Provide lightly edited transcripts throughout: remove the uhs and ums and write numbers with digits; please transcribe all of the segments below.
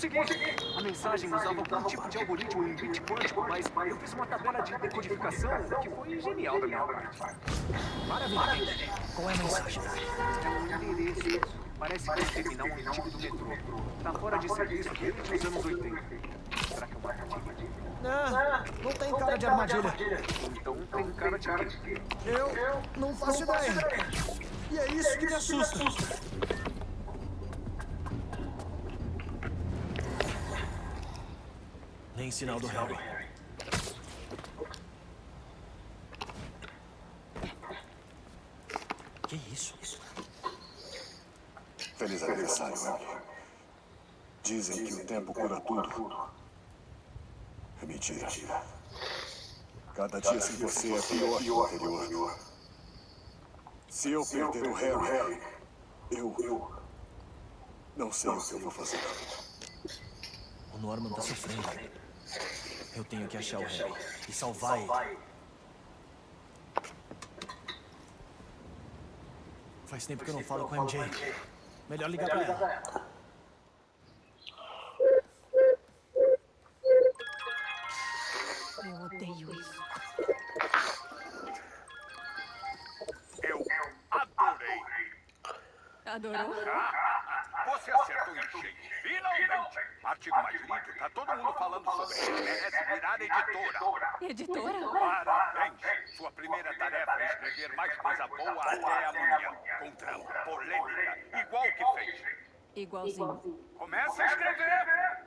Consegui! A mensagem usava algum tipo de algoritmo em bit quântico, mas eu fiz uma tabela de decodificação que foi genial da minha parte. Maravilha. Qual é a mensagem? É um endereço. Parece que é um terminal antigo do metrô. Tá fora de serviço desde os anos 80. Será que é uma armadilha? Não tem cara de armadilha. Então tem cara de quê? Eu não faço ideia. E é isso que me assusta. Nem sinal do Harry. Que isso? Feliz aniversário, Emily. Dizem que o tempo cura tudo. É mentira. Cada dia sem você é pior que o anterior. Se eu perder o Harry, eu não sei o que eu vou fazer. O Norman tá sofrendo. Eu tenho que achar o Harry e salvar ele. Faz tempo que eu não falo com a MJ. Melhor ligar pra ela. Eu odeio isso. Eu adorei. Adorou? Você acertou em cheio. Finalmente. Artigo mais lido. Tá todo mundo falando sobre ele. Merece virar editora. Editora? Parabéns. Sua primeira tarefa é escrever mais coisa boa até amanhã. Com drama, polêmica, igual o que fez. Igualzinho. Começa a escrever.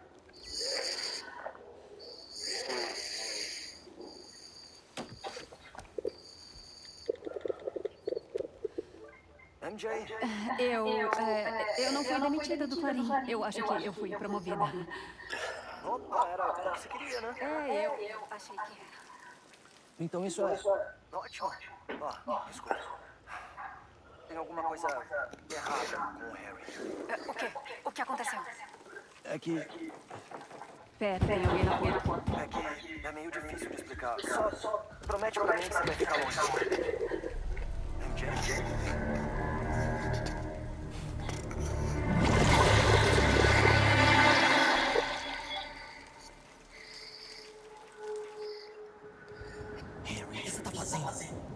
MJ? Eu não fui demitida do Clarim. Eu acho que eu fui promovida. Opa, era o que você queria, né? Eu achei que era. Então isso é ótimo. Ó, escuta. Tem alguma coisa errada com o Harry. O quê? O que aconteceu? É que Pera, tem alguém na porta. é meio difícil de explicar. Só promete pra mim que você vai ficar longe. MJ? Harry, o que você tá fazendo?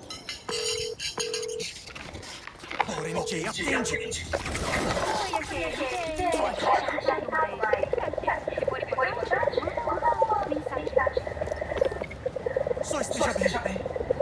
Ora, MJ, atende! Só esteja bem.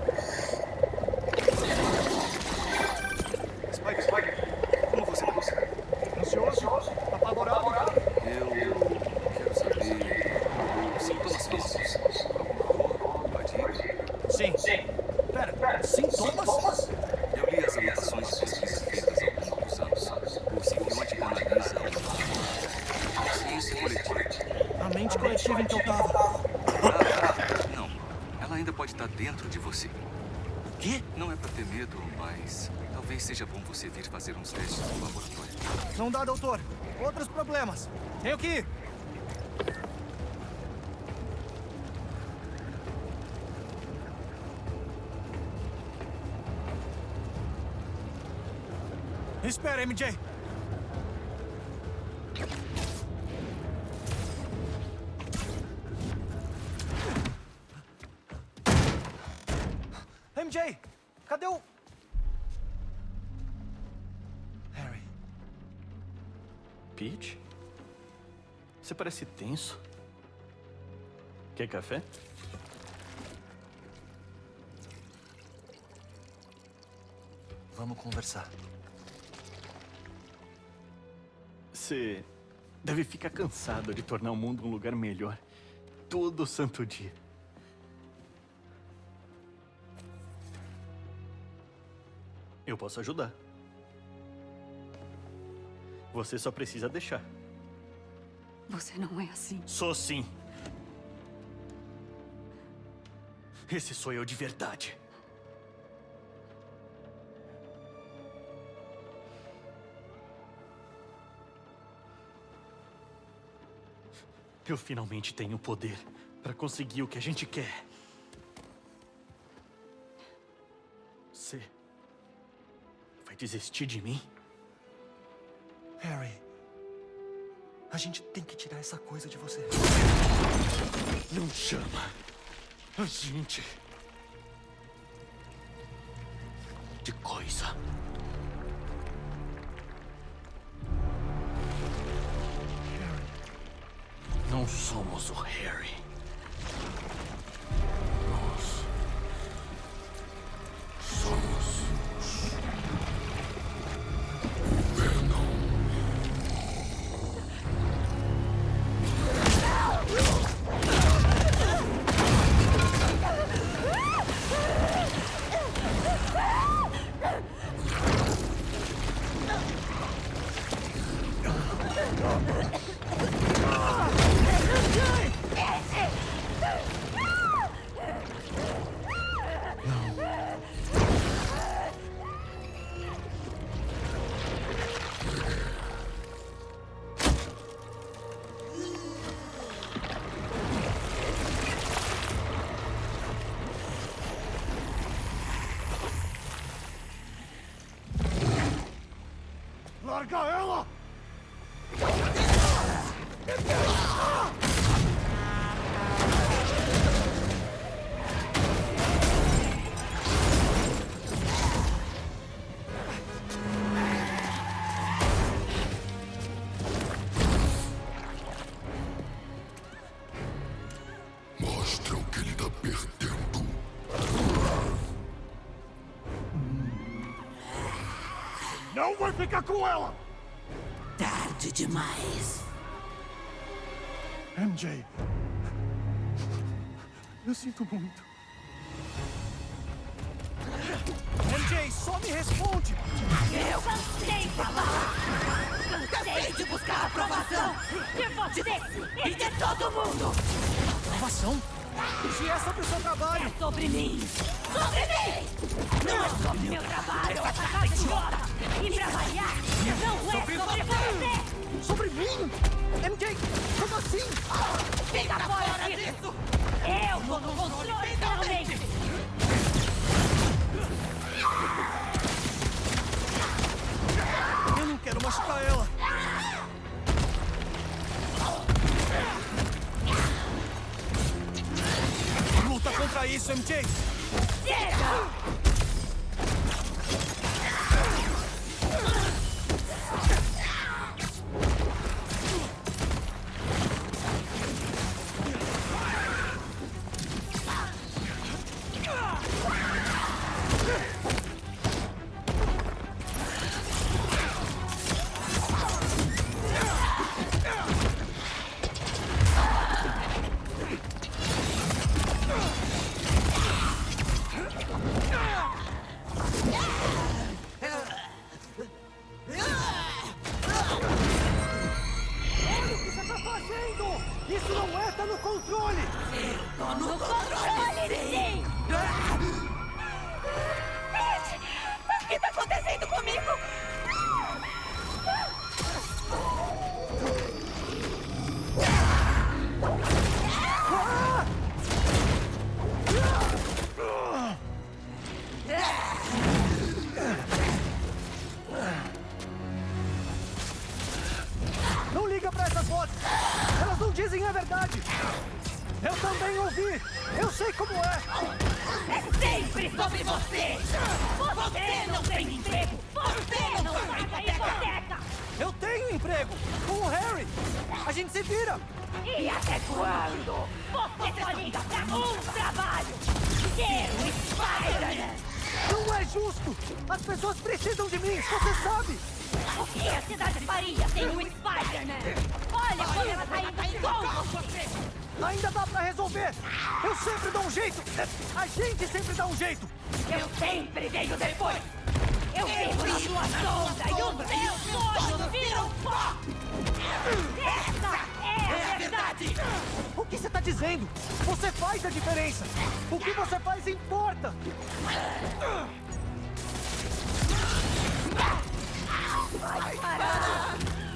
Spike, como você tá? Ansioso? Apavorado? Eu quero saber os sintomas físicos. Alguma dor, fadiga? Sim. Pera, sintomas? Eu li as anotações de pesquisa feitas ao longo dos anos. O simbionte canaliza uma consciência coletiva. A mente coletiva em que eu tava. Não, ela ainda pode estar dentro de você. O quê? Não é pra ter medo, mas talvez seja bom você vir fazer uns testes no laboratório. Não dá, doutor. Outros problemas. Tenho que ir. Espera, MJ. MJ, cadê o... Harry. Peach? Você parece tenso. Quer café? Vamos conversar. Você deve ficar cansado de tornar o mundo um lugar melhor todo santo dia. Eu posso ajudar. Você só precisa deixar. Você não é assim. Sou sim. Esse sou eu de verdade. Eu finalmente tenho o poder para conseguir o que a gente quer. Você vai desistir de mim? Harry, A gente tem que tirar essa coisa de você. Não chama a gente de coisa. Não somos o Harry. Nós somos o Venom. Larga ela! Mostra o que ele tá perdendo. Não vai ficar com ela! Tarde demais. MJ. Eu sinto muito. MJ, só me responde! Eu cansei de falar. Cansei de buscar aprovação de você e de todo mundo. Aprovação? Se é sobre o seu trabalho! É sobre mim! Sobre mim! Não é sobre meu trabalho, essa casa idiota! E pra variar, não é sobre você! Sobre mim? MJ, como assim? Fica fora disso! Eu vou no controle finalmente! Eu não quero machucar ela! Luta contra isso, MJ! Chega! Isso não é, tá no controle! Tô no controle, sim! O que tá acontecendo comigo? Não liga pra essas vozes! Elas não dizem a verdade! Eu também ouvi! Eu sei como é! É sempre sobre você! Você não tem emprego! Você não paga a hipoteca! Eu tenho emprego! Com o Harry! A gente se vira! E até quando? Você só liga pra um trabalho! Ser o Spider-Man! Não é justo! As pessoas precisam de mim, você sabe! O que a cidade faria sem o Spider-Man? Olha como ela tá indo com você! Ainda dá pra resolver! Eu sempre dou um jeito! A gente sempre dá um jeito! Eu sempre venho depois! Eu vivo na sua sombra e os meus sonhos viram pó! Essa é a verdade! O que você tá dizendo? Você faz a diferença! O que você faz importa! Vai parar!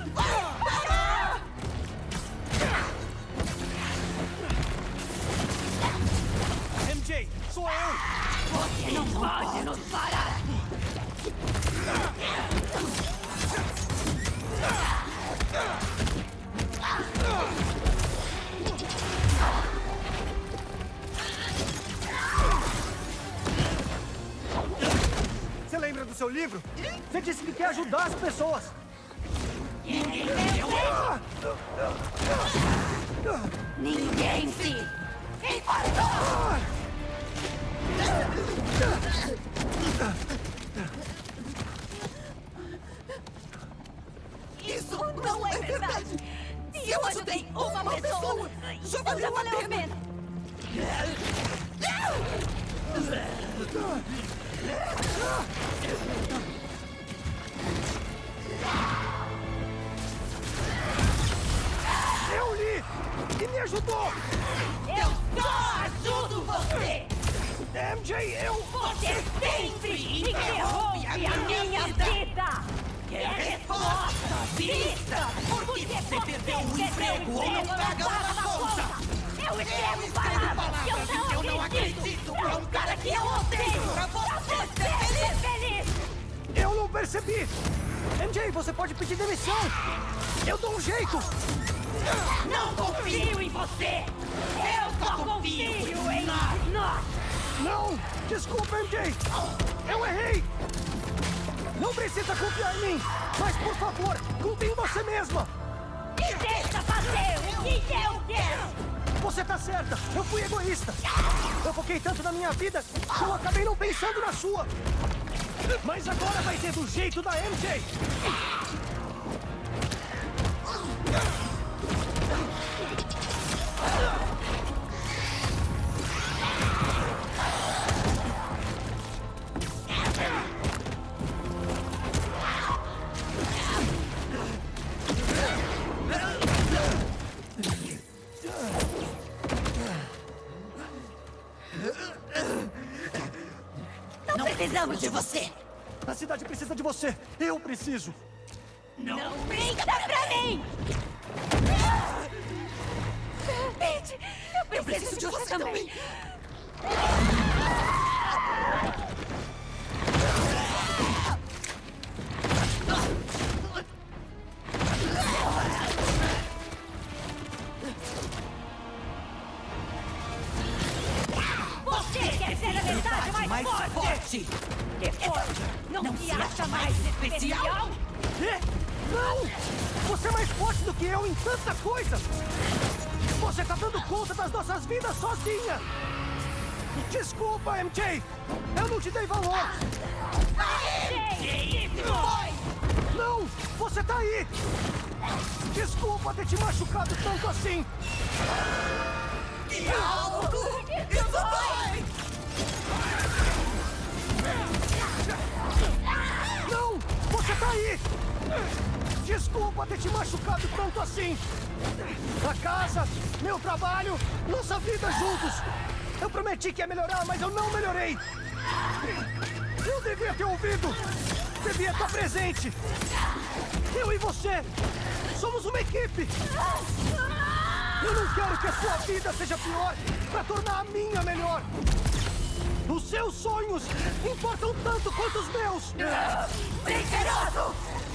MJ, sou eu! Você não pode nos parar! seu livro? Você disse que quer ajudar as pessoas. Ninguém se importou! Isso não é verdade! Se eu ajudei uma pessoa, já valeu a pena! Eu li! E me ajudou! Eu só ajudo você! MJ, eu... Você sempre interrompe a minha vida! Quer resposta? Vista! Porque você perdeu o emprego ou não pagou a conta! Eu escrevo palavras que eu não acredito pra um cara que eu odeio! Pra você ser feliz! Eu não percebi! MJ, você pode pedir demissão! Eu dou um jeito! Não confio em você! Eu só confio em nós! Não! Desculpa, MJ! Eu errei! Não precisa confiar em mim! Mas, por favor, confie em você mesma! Me deixa fazer o que eu quero! Você tá certa! Eu fui egoísta! Eu foquei tanto na minha vida que eu acabei não pensando na sua! Mas agora vai ser do jeito da MJ! Não precisamos de você! A cidade precisa de você! Eu preciso! Não brinca pra mim! Pete, eu preciso de você também! Você quer ser a metade mais forte! Depois, não se acha mais especial? Quê? Não! Você é mais forte do que eu em tanta coisa! Você tá dando conta das nossas vidas sozinha! Desculpa, MJ! Eu não te dei valor! Não! Você tá aí! Desculpa ter te machucado tanto assim! Que alto! Isso dói! Não! Você tá aí! Desculpa ter te machucado tanto assim! A casa, meu trabalho, nossa vida juntos! Eu prometi que ia melhorar, mas eu não melhorei! Eu devia ter ouvido! Devia estar presente! Eu e você somos uma equipe! Eu não quero que a sua vida seja pior para tornar a minha melhor! Os seus sonhos importam tanto quanto os meus! Mentiroso!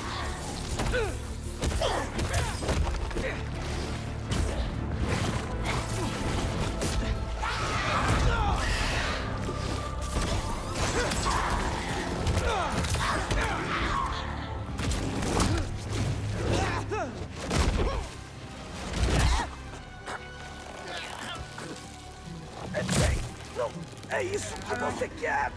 Não é isso que você quer!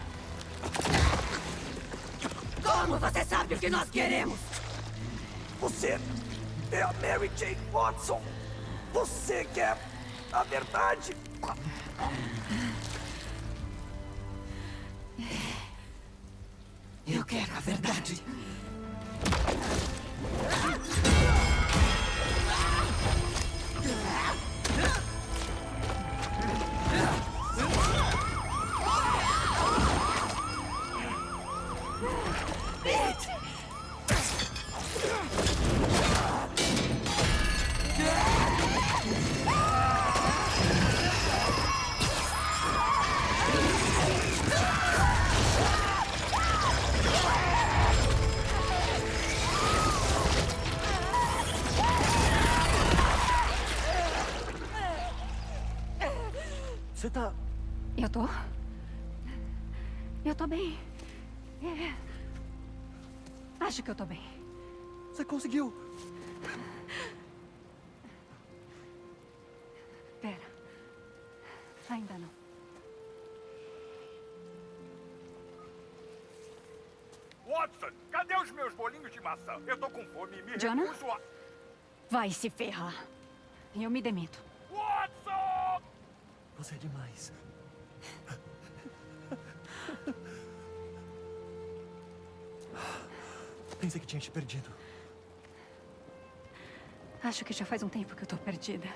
Como você sabe o que nós queremos? Você é a Mary Jane Watson! Você quer a verdade! Eu quero a verdade. Você tá... Eu tô bem. Acho que eu tô bem. Você conseguiu? Pera. Ainda não. Watson, cadê os meus bolinhos de maçã? Eu tô com fome e me Jonah? recuso a... Vai se ferrar. Eu me demito. Watson! Você é demais. Pensei que tinha te perdido. Acho que já faz um tempo que eu tô perdida.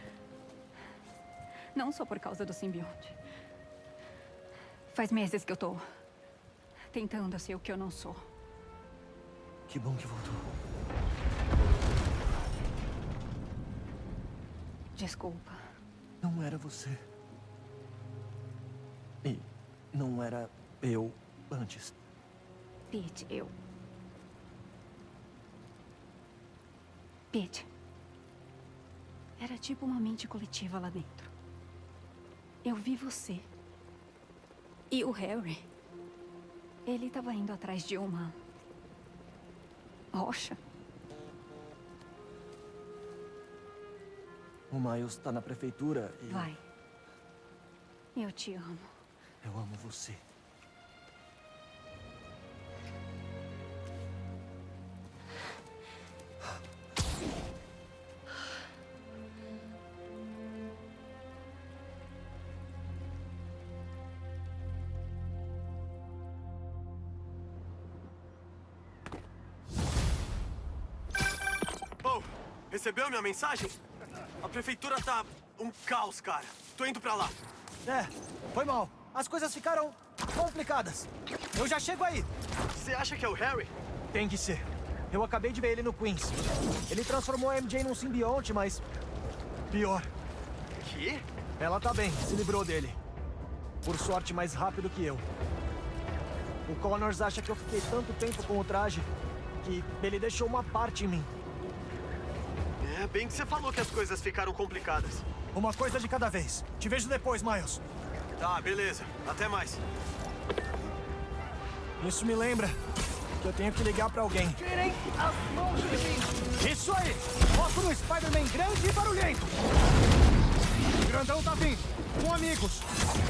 Não só por causa do simbionte. Faz meses que eu tô tentando ser o que eu não sou. Que bom que voltou. Desculpa. Não era você. E não era eu antes. Pete, Pete. Era tipo uma mente coletiva lá dentro. Eu vi você. E o Harry. Ele estava indo atrás de uma rocha. O Miles tá na prefeitura e... Vai. Eu te amo. Eu amo você. Oh, recebeu minha mensagem? A prefeitura tá um caos, cara. Tô indo pra lá. É, foi mal. As coisas ficaram complicadas. Eu já chego aí. Você acha que é o Harry? Tem que ser. Eu acabei de ver ele no Queens. Ele transformou a MJ num simbionte, mas... pior. Que? Ela tá bem, se livrou dele. Por sorte, mais rápido que eu. O Connors acha que eu fiquei tanto tempo com o traje que ele deixou uma parte em mim. É, bem que você falou que as coisas ficaram complicadas. Uma coisa de cada vez. Te vejo depois, Miles. Tá, beleza. Até mais. Isso me lembra que eu tenho que ligar pra alguém. Tirem as mãos de mim! Isso aí! Foco no Spider-Man grande e barulhento! O grandão tá vindo, com amigos.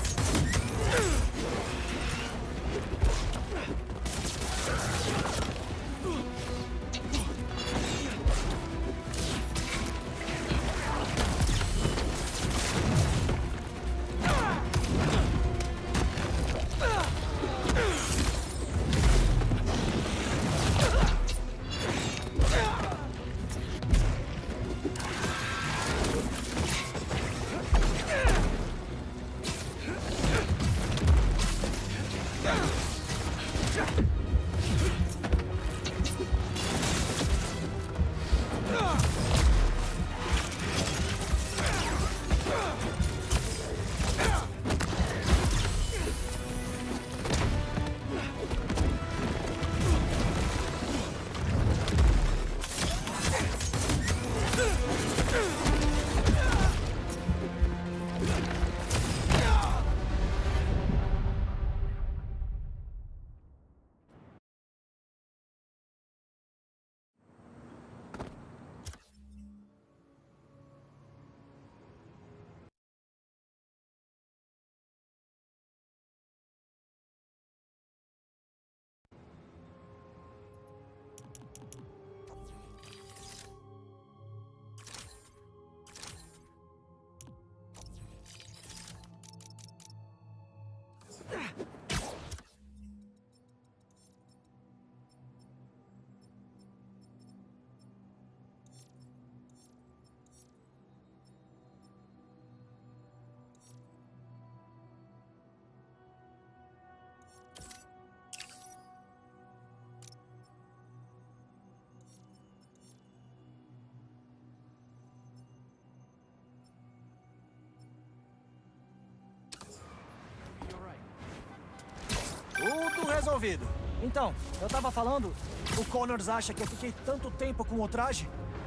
Tudo resolvido. Então, eu tava falando, o Connors acha que eu fiquei tanto tempo com o traje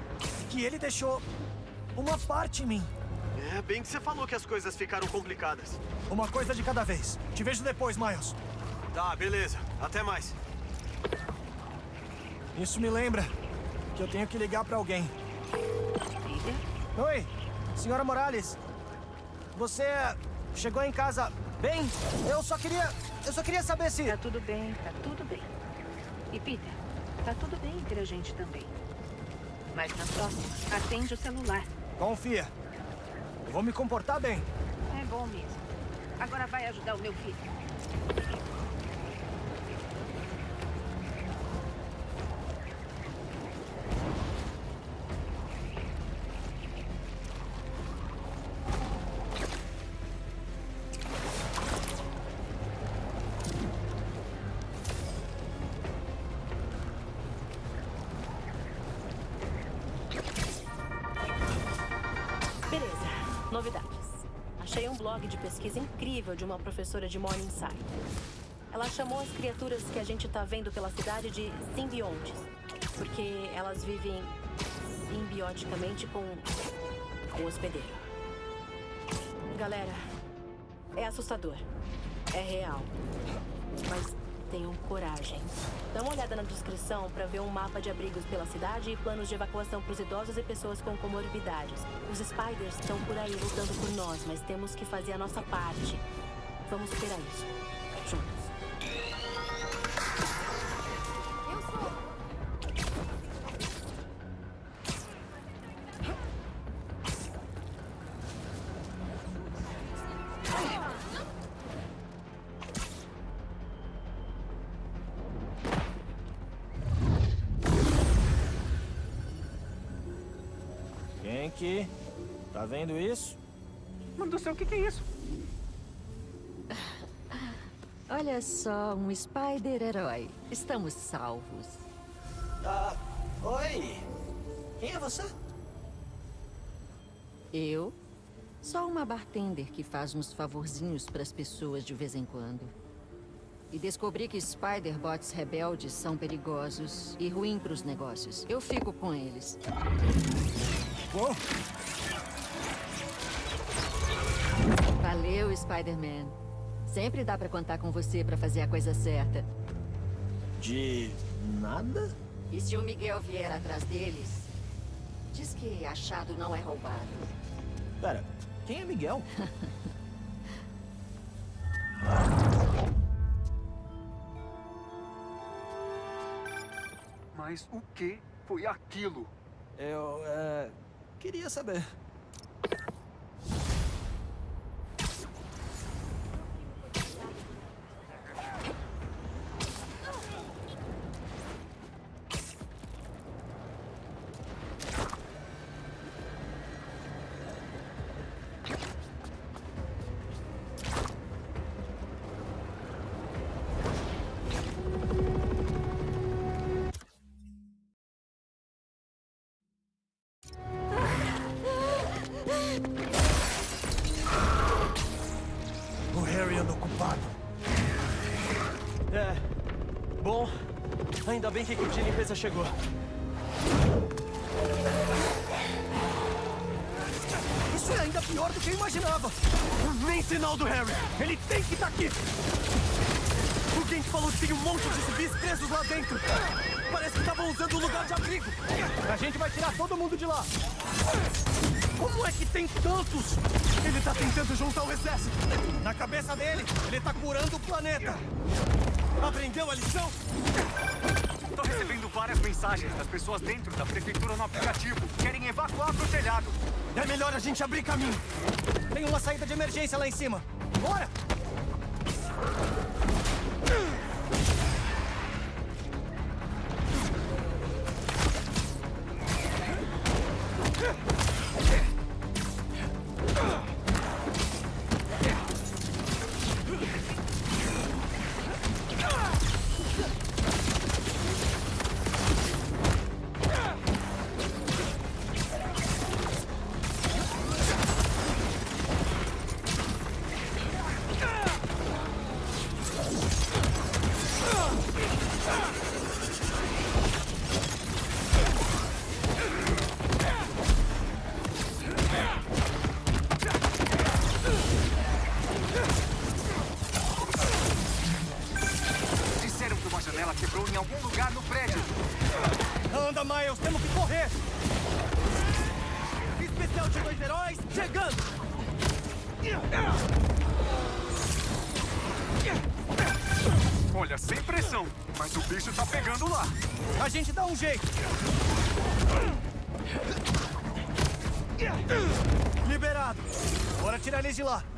que ele deixou uma parte em mim. É, bem que você falou que as coisas ficaram complicadas. Uma coisa de cada vez. Te vejo depois, Miles. Tá, beleza. Até mais. Isso me lembra que eu tenho que ligar pra alguém. Peter? Oi, senhora Morales. Você chegou em casa bem? Eu só queria saber se... Tá tudo bem, tá tudo bem. E Peter, tá tudo bem entre a gente também. Mas na próxima, atende o celular. Confia. Eu vou me comportar bem. É bom mesmo. Agora vai ajudar o meu filho. Novidades. Achei um blog de pesquisa incrível de uma professora de Morningside. Ela chamou as criaturas que a gente tá vendo pela cidade de simbiontes, porque elas vivem simbioticamente com o hospedeiro. Galera, é assustador. É real. Mas tenham coragem. Dá uma olhada na descrição para ver um mapa de abrigos pela cidade e planos de evacuação para os idosos e pessoas com comorbidades. Os Spiders estão por aí lutando por nós, mas temos que fazer a nossa parte. Vamos superar isso. Juntos. Aqui. Tá vendo isso? Mano do céu, o que é isso? Olha só, um Spider-Herói. Estamos salvos. Oi. Quem é você? Eu? Só uma bartender que faz uns favorzinhos pras pessoas de vez em quando. E descobri que Spider-Bots rebeldes são perigosos e ruins pros negócios. Eu fico com eles. Bom. Valeu, Spider-Man. Sempre dá pra contar com você pra fazer a coisa certa. De nada? E se o Miguel vier atrás deles, diz que achado não é roubado. Pera, quem é Miguel? Mas o que foi aquilo? Eu, queria saber. O Harry anda ocupado. Bom, ainda bem que a equipe de limpeza chegou. Isso é ainda pior do que eu imaginava. Nem sinal do Harry. Ele tem que estar aqui. O Gank falou que tem um monte de civis presos lá dentro. Parece que estavam usando o lugar de abrigo. A gente vai tirar todo mundo de lá. Como é que tem tantos? Ele tá tentando juntar o exército. Na cabeça dele, ele tá curando o planeta. Aprendeu a lição? Tô recebendo várias mensagens das pessoas dentro da prefeitura no aplicativo. Querem evacuar pro telhado. É melhor a gente abrir caminho. Tem uma saída de emergência lá em cima. Bora! Miles, temos que correr! Especial de 2 heróis, chegando! Olha, sem pressão, mas o bicho tá pegando lá. A gente dá um jeito. Liberado. Bora tirar eles de lá.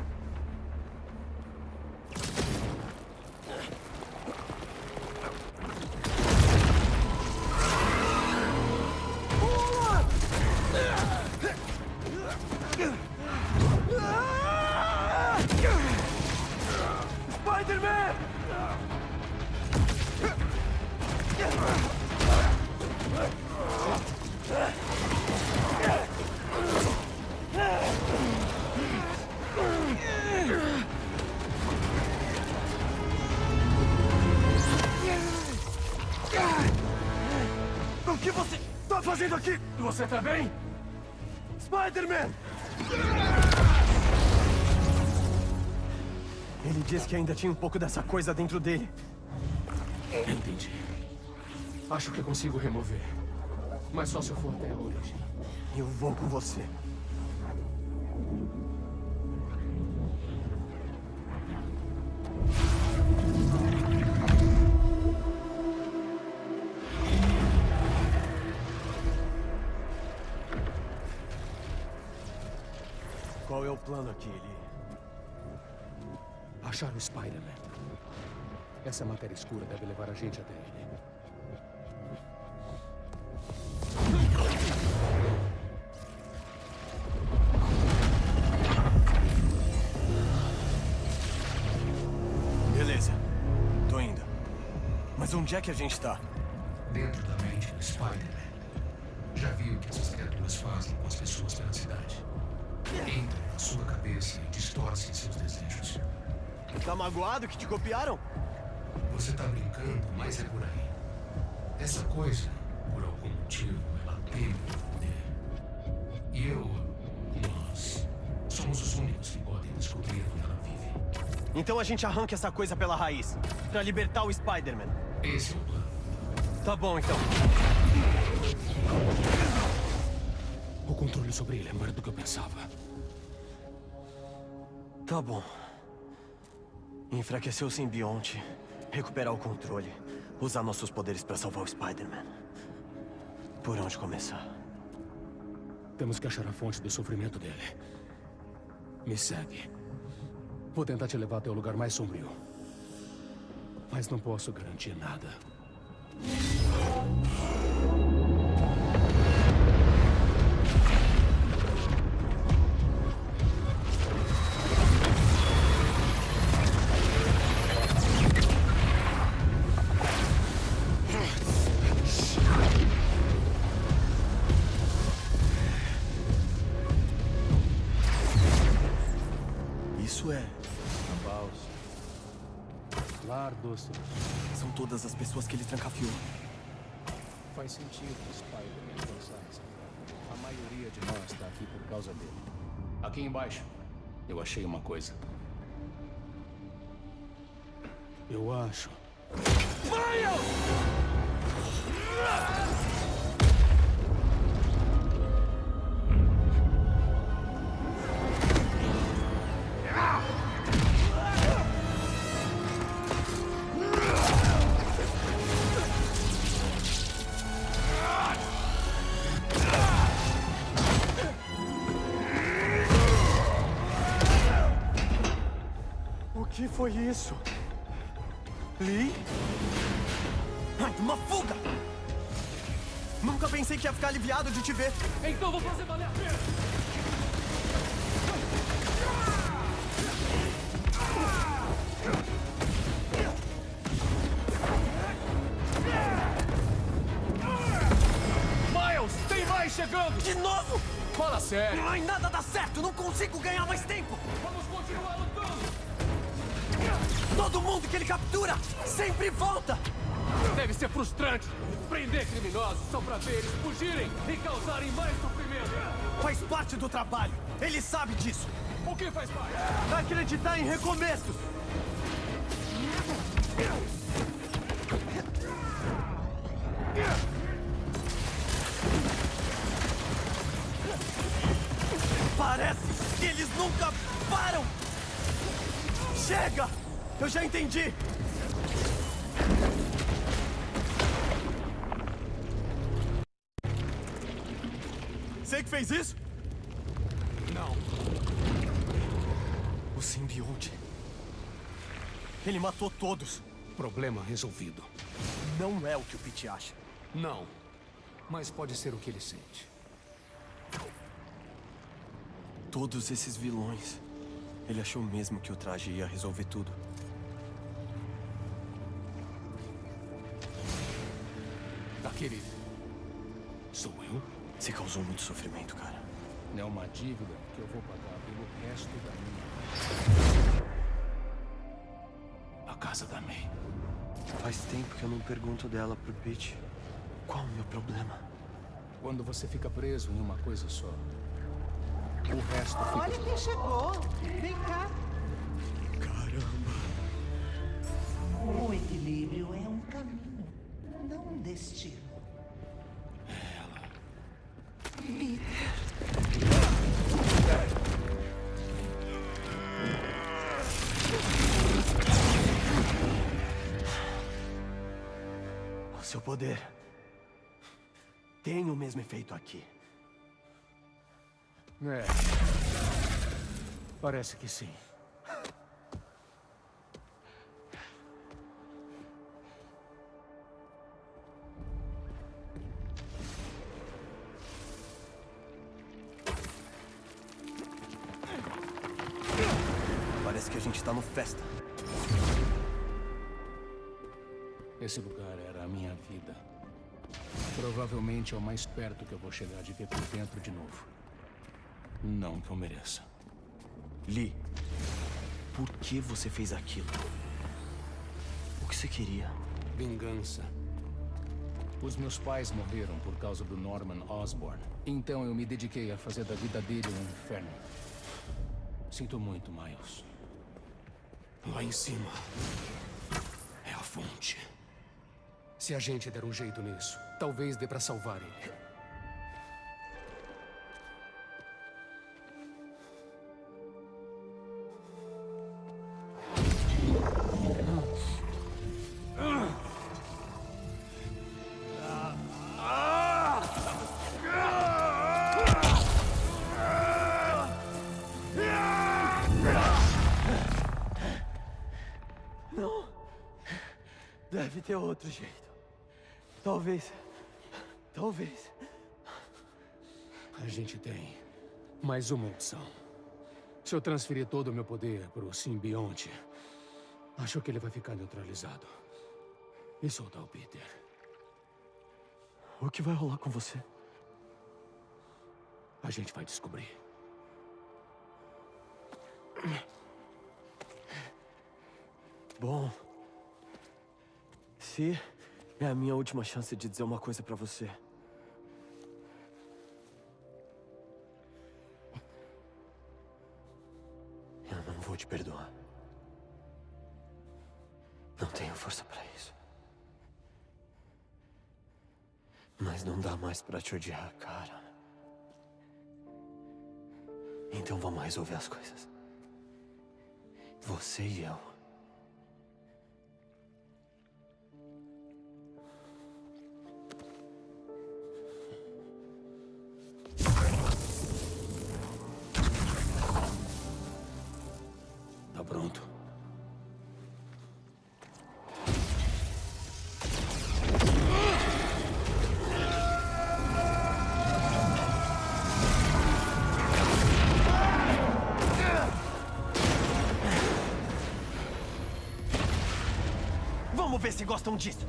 Spider-Man! O que você está fazendo aqui? Você tá bem? Spider-Man! Ele disse que ainda tinha um pouco dessa coisa dentro dele. Entendi. Acho que consigo remover. Mas só se eu for até a origem. Eu vou com você. Qual é o plano aqui, Lee? Achar o Spider-Man. Essa matéria escura deve levar a gente até ele. Beleza. Tô indo. Mas onde é que a gente tá? Dentro da mente do Spider-Man. Já viu o que essas criaturas fazem com as pessoas pela cidade? Entram na sua cabeça e distorcem seus desejos. Tá magoado que te copiaram? Você tá brincando, mas é por aí. Essa coisa, por algum motivo, ela teme o poder. E nós, somos os únicos que podem descobrir onde ela vive. Então a gente arranca essa coisa pela raiz, pra libertar o Spider-Man. Esse é o plano. Tá bom, então. O controle sobre ele é maior do que eu pensava. Tá bom. Enfraquecer o simbionte, recuperar o controle, usar nossos poderes pra salvar o Spider-Man. Por onde começar? Temos que achar a fonte do sofrimento dele. Me segue. Vou tentar te levar até o lugar mais sombrio. Mas não posso garantir nada. Isso é... Balsa. Lar doce. São todas as pessoas que ele trancafiou. Faz sentido o Spider-Man pensar nessa cara. A maioria de nós está aqui por causa dele. Aqui embaixo, eu achei uma coisa. Eu acho. O que foi isso? Lee? Ai, uma fuga! Nunca pensei que ia ficar aliviado de te ver. Então vou fazer valer a pena! Miles, tem mais chegando! De novo? Fala sério! Ai, nada dá certo! Não consigo ganhar mais tempo! Vamos continuar lutando! Todo mundo que ele captura sempre volta! Deve ser frustrante. Prender criminosos só pra ver eles fugirem e causarem mais sofrimento. Faz parte do trabalho. Ele sabe disso. O que faz parte? Acreditar em recomeços. Chega! Eu já entendi! Você que fez isso? Não. O simbionte. Ele matou todos. Problema resolvido. Não é o que o Pete acha. Não. Mas pode ser o que ele sente. Todos esses vilões. Ele achou mesmo que o traje ia resolver tudo. Aquele... sou eu? Você causou muito sofrimento, cara. É uma dívida que eu vou pagar pelo resto da minha... A casa da May. Faz tempo que eu não pergunto dela pro Pete. Qual o meu problema? Quando você fica preso em uma coisa só, o resto fica... Olha quem chegou. Vem cá. Caramba. O equilíbrio é um caminho, não um destino. O seu poder tem o mesmo efeito aqui. É. Parece que sim. Parece que a gente tá no festa. Esse lugar era a minha vida. Provavelmente é o mais perto que eu vou chegar de ver por dentro de novo. Não que eu mereça. Lee, por que você fez aquilo? O que você queria? Vingança. Os meus pais morreram por causa do Norman Osborn. Então eu me dediquei a fazer da vida dele um inferno. Sinto muito, Miles. Lá em cima é a fonte. Se a gente der um jeito nisso, talvez dê pra salvar ele. Não. Deve ter outro jeito. Talvez. Talvez. A gente tem mais uma opção. Se eu transferir todo o meu poder pro simbionte, acho que ele vai ficar neutralizado. E soltar o Peter. O que vai rolar com você? A gente vai descobrir. Bom. Se é a minha última chance de dizer uma coisa pra você. Eu não vou te perdoar. Não tenho força pra isso. Mas não dá mais pra te odiar, cara. Então vamos resolver as coisas. Você e eu. Tá pronto? Vamos ver se gostam disso.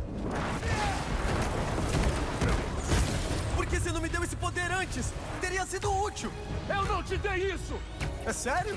Por que você não me deu esse poder antes? Teria sido útil. Eu não te dei isso! É sério?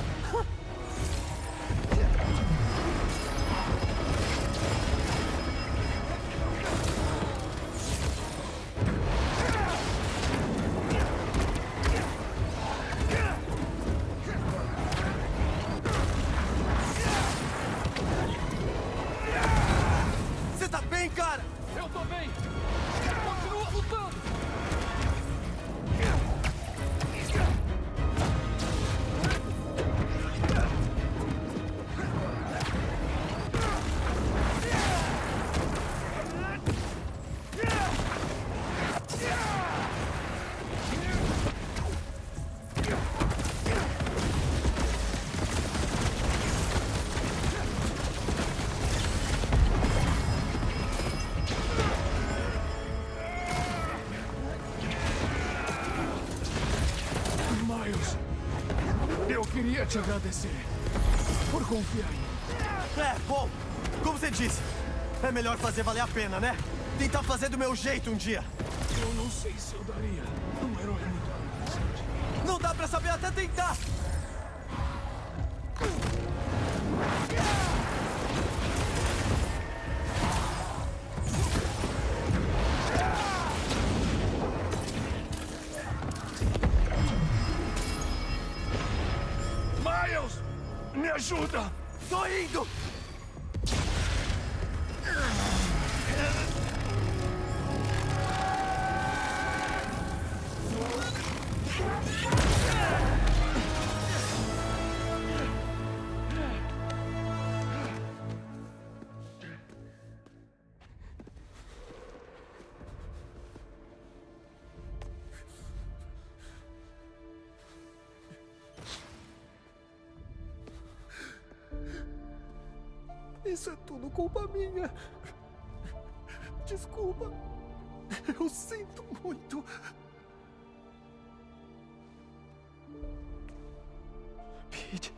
Você tá bem, cara? Eu tô bem! Continua lutando! queria te agradecer por confiar em mim. Bom, como você disse, é melhor fazer valer a pena, né? Tentar fazer do meu jeito um dia. Eu não sei se eu daria um herói muito presente. Não dá pra saber até tentar! Miles! Me ajuda! Tô indo! Isso é tudo culpa minha. Desculpa. Eu sinto muito. Pete.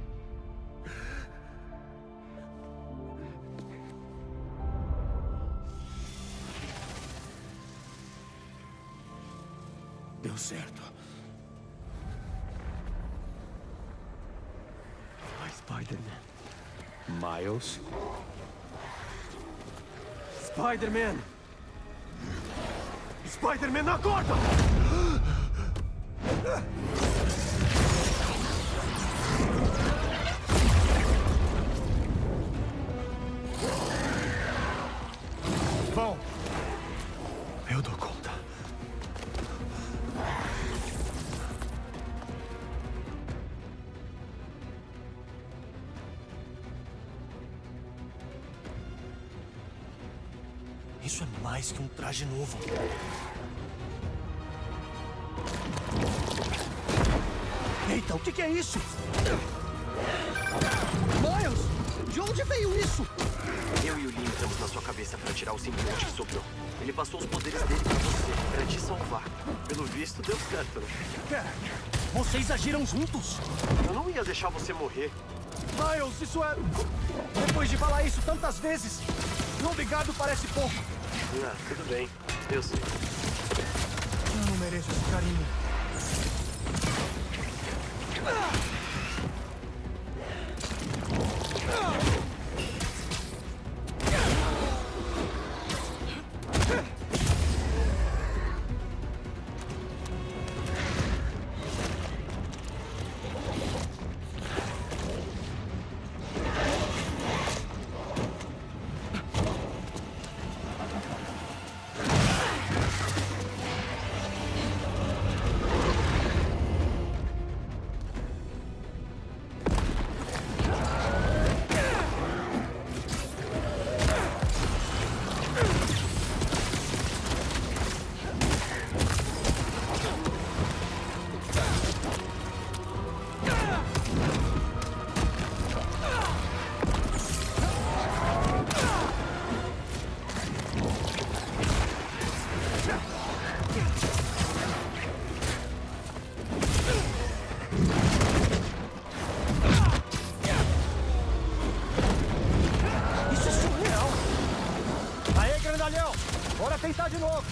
Deu certo. Spider-Man. Miles? Spider-Man! Spider-Man, acorda! Bom, eu dou conta. Isso é mais que um traje novo. Eita, o que é isso? Miles, de onde veio isso? Eu e o Lee entramos na sua cabeça para tirar o simbionte que sobrou. Ele passou os poderes dele pra você, pra te salvar. Pelo visto, deu certo, né? Pera, vocês agiram juntos? Eu não ia deixar você morrer. Miles, isso é... Depois de falar isso tantas vezes, obrigado parece pouco. Tudo bem. Eu sei. Eu não mereço esse carinho. Bora tentar de novo.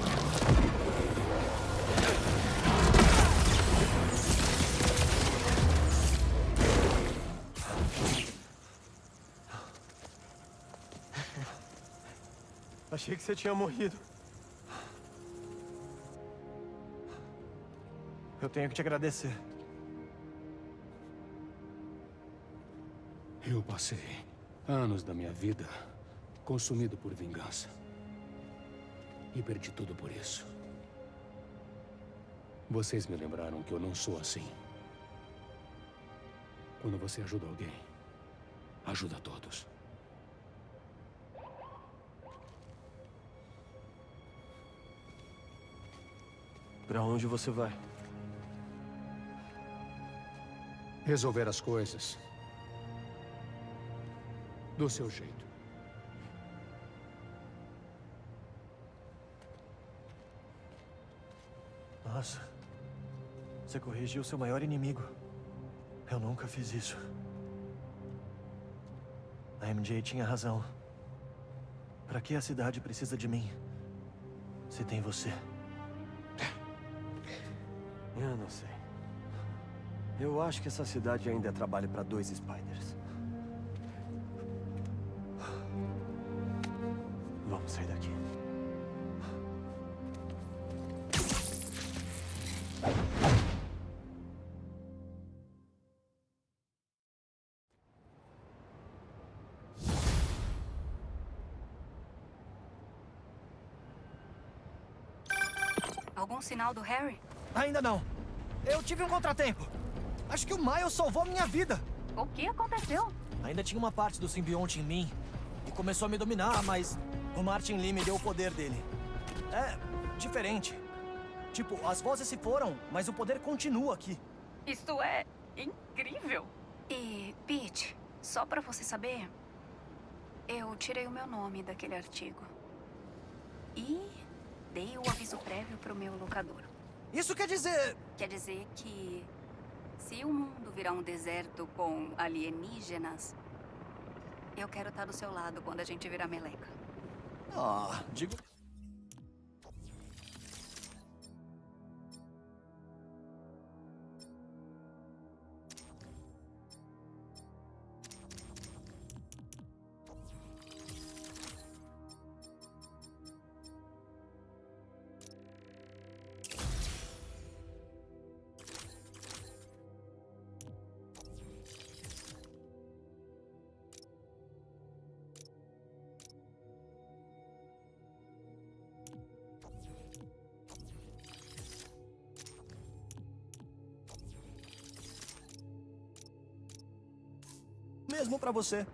Achei que você tinha morrido. Eu tenho que te agradecer. Eu passei anos da minha vida consumido por vingança. E perdi tudo por isso. Vocês me lembraram que eu não sou assim. Quando você ajuda alguém, ajuda todos. Pra onde você vai? Resolver as coisas do seu jeito. Nossa, você corrigiu seu maior inimigo. Eu nunca fiz isso. A MJ tinha razão. Pra que a cidade precisa de mim? Se tem você. Eu não sei. Eu acho que essa cidade ainda é trabalho para 2 Spiders. Vamos sair daqui. Algum sinal do Harry? Ainda não. Eu tive um contratempo. Acho que o Miles salvou minha vida. O que aconteceu? Ainda tinha uma parte do simbionte em mim. E começou a me dominar, mas o Martin Lee me deu o poder dele. É diferente. Tipo, as vozes se foram, mas o poder continua aqui. Isso é incrível. E, Pete, só pra você saber, eu tirei o meu nome daquele artigo. E dei o aviso prévio pro meu locador. Isso quer dizer... Quer dizer que se o mundo virar um deserto com alienígenas, eu quero estar do seu lado quando a gente virar meleca. Ah, digo... Mesmo pra você.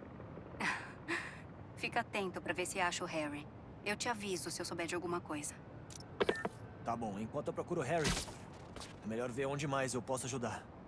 Fica atento pra ver se acha o Harry. Eu te aviso se eu souber de alguma coisa. Tá bom, enquanto eu procuro o Harry, é melhor ver onde mais eu posso ajudar.